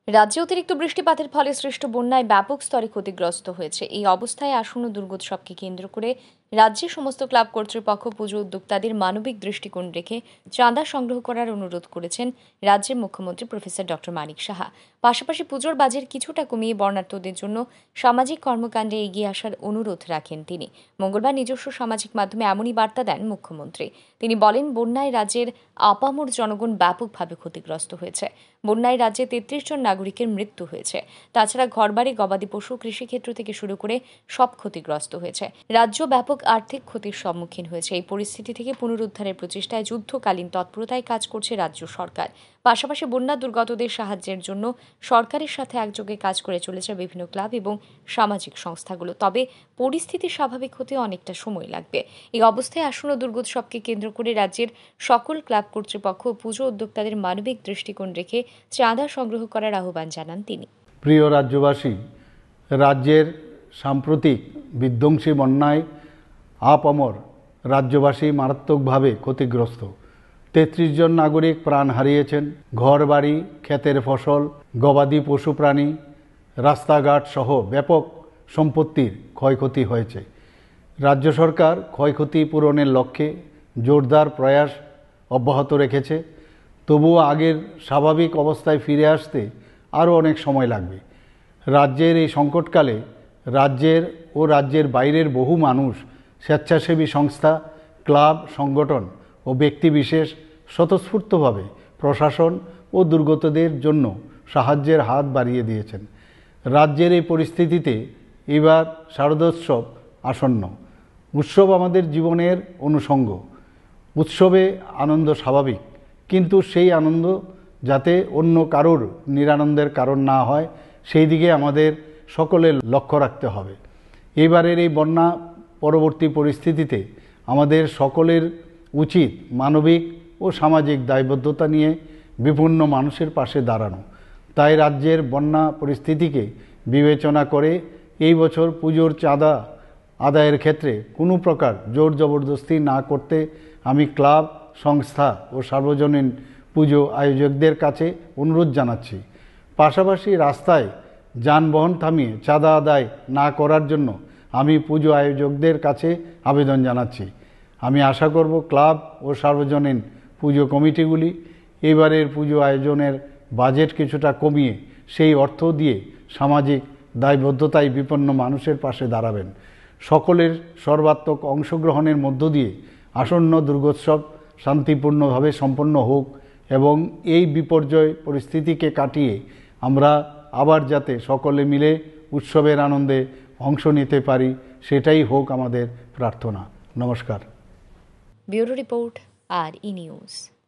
রাজ্যে অতিরিক্ত বৃষ্টিপাতের ফলে সৃষ্ট বন্যায় ব্যাপক স্তরে ক্ষতিগ্রস্ত হয়েছে। এই অবস্থায় আসন্ন দুর্গোৎসবকে কেন্দ্র করে রাজ্যের সমস্ত ক্লাব কর্তৃপক্ষ পুজো উদ্যোক্তাদের মানবিক দৃষ্টিকোণ রেখে চাঁদা সংগ্রহ করার অনুরোধ করেছেন রাজ্যের মুখ্যমন্ত্রী প্রফেসর ডক্টর মানিক সাহা। পাশাপাশি পুজোর বাজেট কিছুটা কমিয়ে বর্ণাঢ্যদের জন্য সামাজিক কর্মকাণ্ডে এগিয়ে আসার অনুরোধ রাখেন তিনি। মঙ্গলবার নিজস্ব সামাজিক মাধ্যমে এমনই বার্তা দেন মুখ্যমন্ত্রী। তিনি বলেন, বন্যায় রাজ্যের আপামর জনগণ ব্যাপকভাবে ক্ষতিগ্রস্ত হয়েছে। বন্যায় রাজ্যে ৩৩ জন নাগরিকের মৃত্যু হয়েছে। তাছাড়া ঘরবাড়ি, গবাদি পশু, কৃষিক্ষেত্র থেকে শুরু করে সব ক্ষতিগ্রস্ত হয়েছে। রাজ্য ব্যাপক আর্থিক ক্ষতির সম্মুখীন হয়েছে। এই পরিস্থিতি থেকে পুনরুদ্ধারের প্রচেষ্টায় যুদ্ধকালীন তৎপরতায় কাজ করছে রাজ্য সরকার। পাশাপাশি বন্যা দুর্গতদের সাহায্যের জন্য সরকারের সাথে একযোগে কাজ করে চলেছে বিভিন্ন ক্লাব এবং সামাজিক সংস্থাগুলো। তবে পরিস্থিতি স্বাভাবিক হতে অনেকটা সময় লাগবে। এই অবস্থায় আসন্ন দুর্গোৎসবকে কেন্দ্র করে রাজ্যের সকল ক্লাব কর্তৃপক্ষ পুজো উদ্যোক্তাদের মানবিক দৃষ্টিকোণ রেখে চাঁদা সংগ্রহ করার আহ্বান জানান তিনি। প্রিয় রাজ্যবাসী, রাজ্যের সাম্প্রতিক বিধ্বংসী বন্যায় আপামর রাজ্যবাসী মারাত্মকভাবে ক্ষতিগ্রস্ত। ৩৩ জন নাগরিক প্রাণ হারিয়েছেন। ঘরবাড়ি, ক্ষেতের ফসল, গবাদি পশু প্রাণী, রাস্তাঘাট সহ ব্যাপক সম্পত্তির ক্ষয়ক্ষতি হয়েছে। রাজ্য সরকার ক্ষয়ক্ষতি পূরণের লক্ষ্যে জোরদার প্রয়াস অব্যাহত রেখেছে। তবুও আগের স্বাভাবিক অবস্থায় ফিরে আসতে আরও অনেক সময় লাগবে। রাজ্যের এই সংকটকালে রাজ্যের বাইরের বহু মানুষ, স্বেচ্ছাসেবী সংস্থা, ক্লাব, সংগঠন ও ব্যক্তিবিশেষ স্বতঃস্ফূর্তভাবে প্রশাসন ও দুর্গতদের জন্য সাহায্যের হাত বাড়িয়ে দিয়েছেন। রাজ্যের এই পরিস্থিতিতে এবার শারদোৎসব আসন্ন। উৎসব আমাদের জীবনের অনুষঙ্গ। উৎসবে আনন্দ স্বাভাবিক, কিন্তু সেই আনন্দ যাতে অন্য কারোর নিরানন্দের কারণ না হয়, সেই দিকে আমাদের সকলের লক্ষ্য রাখতে হবে। এবারের এই বন্যা পরবর্তী পরিস্থিতিতে আমাদের সকলের উচিত মানবিক ও সামাজিক দায়বদ্ধতা নিয়ে বিভিন্ন মানুষের পাশে দাঁড়ানো। তাই রাজ্যের বন্যা পরিস্থিতিকে বিবেচনা করে এই বছর পুজোর চাঁদা আদায়ের ক্ষেত্রে কোনো প্রকার জোর জবরদস্তি না করতে আমি ক্লাব, সংস্থা ও সার্বজনীন পুজো আয়োজকদের কাছে অনুরোধ জানাচ্ছি। পাশাপাশি রাস্তায় যানবাহন থামিয়ে চাঁদা আদায় না করার জন্য আমি পুজো আয়োজকদের কাছে আবেদন জানাচ্ছি। আমি আশা করব ক্লাব ও সার্বজনীন পুজো কমিটিগুলি এবারের পুজো আয়োজনের বাজেট কিছুটা কমিয়ে সেই অর্থ দিয়ে সামাজিক দায়বদ্ধতায় বিপন্ন মানুষের পাশে দাঁড়াবেন। সকলের সর্বাত্মক অংশগ্রহণের মধ্য দিয়ে আসন্ন দুর্গোৎসব শান্তিপূর্ণভাবে সম্পন্ন হোক এবং এই বিপর্যয় পরিস্থিতিকে কাটিয়ে আমরা আবার যাতে সকলে মিলে উৎসবের আনন্দে অংশ নিতে পারি, সেটাই হোক আমাদের প্রার্থনা। নমস্কার। ব্যুরো রিপোর্ট, আর ই নিউজ।